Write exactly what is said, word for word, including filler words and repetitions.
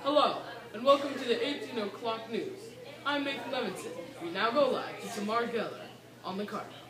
Hello, and welcome to the eighteen o'clock news. I'm Nathan Levinson. We now go live to Tamar Geller on the Cardinal.